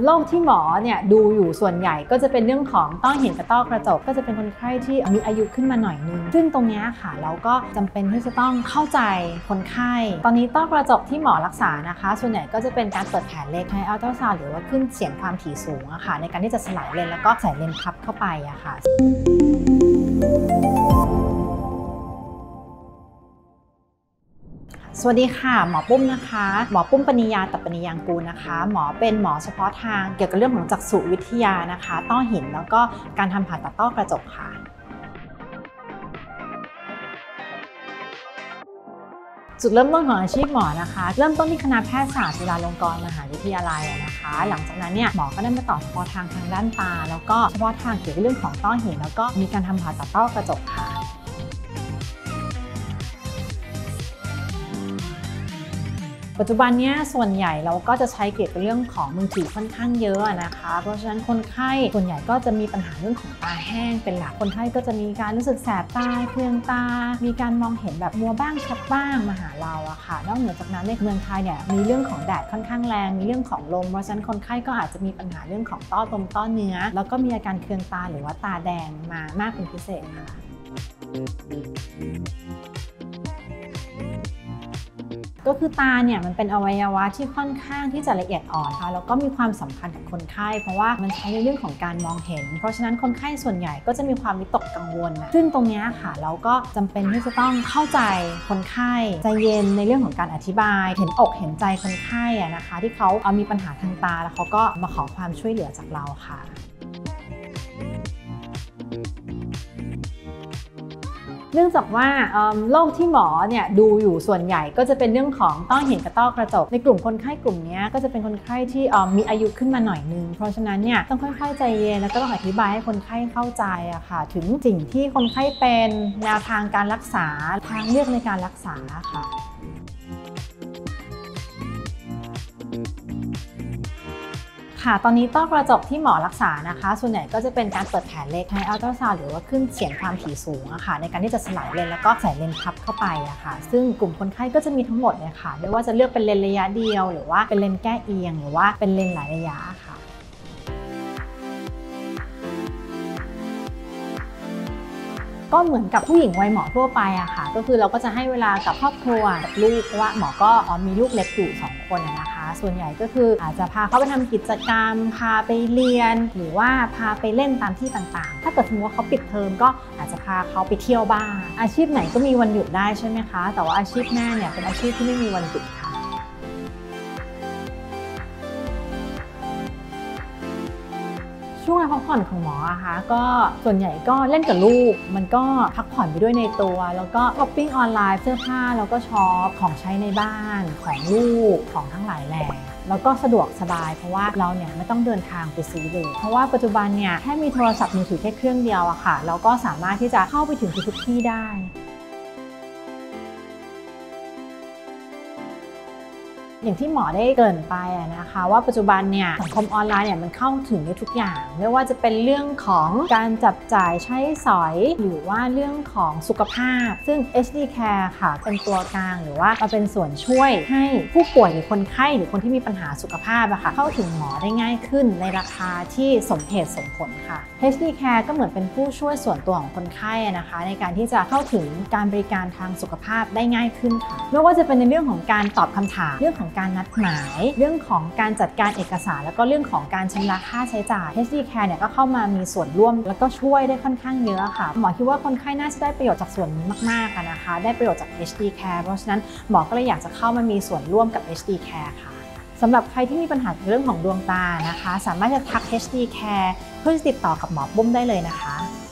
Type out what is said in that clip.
โรคที่หมอเนี่ยดูอยู่ส่วนใหญ่ก็จะเป็นเรื่องของต้อหินกับต้อกระจกก็จะเป็นคนไข้ที่มีอายุขึ้นมาหน่อยนึงซึ่งตรงนี้ค่ะเราก็จำเป็นที่จะต้องเข้าใจคนไข้ตอนนี้ต้อกระจกที่หมอรักษานะคะส่วนใหญ่ก็จะเป็นการเปิดแผลเล็กในอัลตราซาวด์หรือว่าขึ้นเสียงความถี่สูงอะค่ะในการที่จะสลายเลนแล้วก็ใส่เลนพับเข้าไปอะค่ะสวัสดีค่ะหมอปุ้มนะคะหมอปุ้มปณิยาตัปปณิยางกูลนะคะหมอเป็นหมอเฉพาะทางเกี่ยวกับเรื่องของจักษุวิทยานะคะต้อหินแล้วก็การทำผ่าตัดต้อกระจกค่ะจุดเริ่มต้นของอาชีพหมอนะคะเริ่มต้นที่คณะแพทยศาสตร์จุฬาลงกรณ์มหาวิทยาลัยนะคะหลังจากนั้นเนี่ยหมอก็ได้มาต่อเฉพาะทางด้านตาแล้วก็เฉพาะทางเกี่ยวกับเรื่องของต้อหินแล้วก็มีการทำผ่าตัดต้อกระจกค่ะปัจจุบันนี้ส่วนใหญ่เราก็จะใช้เกี่ยวกับเรื่องของมือถือค่อนข้างเยอะนะคะเพราะฉะนั้นคนไข้ส่วนใหญ่ก็จะมีปัญหาเรื่องของตาแห้งเป็นหลักคนไข้ก็จะมีการรู้สึกแสบตาเคืองตามีการมองเห็นแบบมัวบ้างชัดบ้างมาหาเราอะค่ะนอกเหนือจากนั้นในเมืองไทยเนี่ยมีเรื่องของแดดค่อนข้างแรงมีเรื่องของลมเพราะฉะนั้นคนไข้ก็อาจจะมีปัญหาเรื่องของต้อลมต้อเนื้อแล้วก็มีอาการเคืองตาหรือว่าตาแดงมามากเป็นพิเศษค่ะก็คือตาเนี่ยมันเป็นอวัยวะที่ค่อนข้างที่จะละเอียดอ่อนค่ะแล้วก็มีความสำคัญกับคนไข้เพราะว่ามันใช้ในเรื่องของการมองเห็นเพราะฉะนั้นคนไข้ส่วนใหญ่ก็จะมีความวิตกกังวลนะซึ่งตรงนี้ค่ะเราก็จำเป็นที่จะต้องเข้าใจคนไข้ใจเย็นในเรื่องของการอธิบายเห็นอกเห็นใจคนไข้นะคะที่เขามีปัญหาทางตาแล้วเขาก็มาขอความช่วยเหลือจากเราค่ะเนื่องจากว่าโรคที่หมอเนี่ยดูอยู่ส่วนใหญ่ก็จะเป็นเรื่องของต้อหินกับต้อกระจกในกลุ่มคนไข้กลุ่มนี้ก็จะเป็นคนไข้ที่มีอายุขึ้นมาหน่อยนึงเพราะฉะนั้นเนี่ยต้องค่อยๆใจเย็นแล้วก็ต้องอธิบายให้คนไข้เข้าใจอะค่ะถึงสิ่งที่คนไข้เป็นแนวทางการรักษาทางเลือกในการรักษาค่ะตอนนี้ต้อกระจกที่หมอรักษานะคะส่วนใหญ่ก็จะเป็นการเปิดแผลเล็กในอัลตราซาวด์หรือว่าขึ้นเสียงความถี่สูงอะค่ะในการที่จะสลายเลนแล้วก็ใส่เลนพับเข้าไปอะค่ะซึ่งกลุ่มคนไข้ก็จะมีทั้งหมดเนี่ยค่ะไม่ว่าจะเลือกเป็นเลนระยะเดียวหรือว่าเป็นเลนแก้เอียงหรือว่าเป็นเลนหลายระยะค่ะก็เหมือนกับผู้หญิงวัยหมอทั่วไปอะค่ะก็คือเราก็จะให้เวลากับครอบครัวกับลูกเพราะว่าหมอก็มีลูกเล็กอยู่2 คนนะคะส่วนใหญ่ก็คืออาจจะพาเขาไปทำกิจกรรมพาไปเรียนหรือว่าพาไปเล่นตามที่ต่างๆถ้าเกิดสมมติว่าเขาปิดเทอมก็อาจจะพาเขาไปเที่ยวบ้างอาชีพไหนก็มีวันหยุดได้ใช่ไหมคะแต่ว่าอาชีพแม่เนี่ยเป็นอาชีพที่ไม่มีวันหยุดค่ะช่วงพักผ่อนของหมออะคะก็ส่วนใหญ่ก็เล่นกับลูกมันก็พักผ่อนไปด้วยในตัวแล้วก็ช้อปปิ้งออนไลน์เสื้อผ้าแล้วก็ช็อปของใช้ในบ้านของลูกของทั้งหลายแหล่แล้วก็สะดวกสบายเพราะว่าเราเนี่ยไม่ต้องเดินทางไปซื้อเลยเพราะว่าปัจจุบันเนี่ยแค่มีโทรศัพท์มือถือแค่เครื่องเดียวอะค่ะเราก็สามารถที่จะเข้าไปถึงทุกที่ได้อย่างที่หมอได้เกริ่นไปนะคะว่าปัจจุบันเนี่ยสังคมออนไลน์เนี่ยมันเข้าถึงได้ทุกอย่างไม่ว่าจะเป็นเรื่องของการจับจ่ายใช้สอยหรือว่าเรื่องของสุขภาพซึ่ง HD Care ค่ะเป็นตัวกลางหรือว่ามาเป็นส่วนช่วยให้ผู้ป่วยหรือคนไข้หรือคนที่มีปัญหาสุขภาพอะค่ะเข้าถึงหมอได้ง่ายขึ้นในราคาที่สมเหตุสมผลค่ะ HD Care ก็เหมือนเป็นผู้ช่วยส่วนตัวของคนไข้นะคะในการที่จะเข้าถึงการบริการทางสุขภาพได้ง่ายขึ้นค่ะไม่ว่าจะเป็นในเรื่องของการตอบคำถามเรื่องของการนัดหมายเรื่องของการจัดการเอกสารแล้วก็เรื่องของการชำระค่าใช้จ่าย HD Care เนี่ยก็เข้ามามีส่วนร่วมแล้วก็ช่วยได้ค่อนข้างเยอะค่ะหมอคิดว่าคนไข้น่าจะได้ประโยชน์จากส่วนนี้มากๆนะคะได้ประโยชน์จาก HD Care เพราะฉะนั้นหมอก็เลยอยากจะเข้ามามีส่วนร่วมกับ HD Care ค่ะสำหรับใครที่มีปัญหาเรื่องของดวงตานะคะสามารถจะทัก HD Care เพื่อติดต่อกับหมอปุ้มได้เลยนะคะ